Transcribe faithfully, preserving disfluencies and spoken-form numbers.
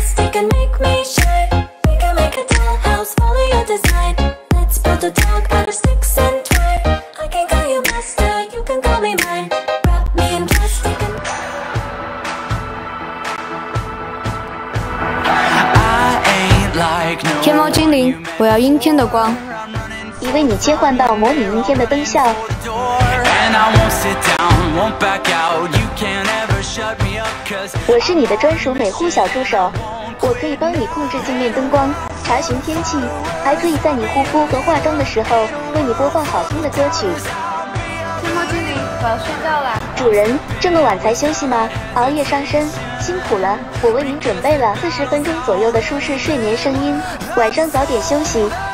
plastic and make me shine. We can make a dollhouse, follow your design. Let's build a dog out of sticks and twine. I can call you master, you can call me mine. Wrap me in plastic and like 天猫精灵，我要阴天的光。 已为你切换到模拟阴天的灯效。我是你的专属美护小助手，我可以帮你控制镜面灯光，查询天气，还可以在你护肤和化妆的时候为你播放好听的歌曲。 天猫精灵，我要睡觉啦。 主人，这么晚才休息吗？熬夜伤身，辛苦了。我为您准备了四十分钟左右的舒适睡眠声音，晚上早点休息。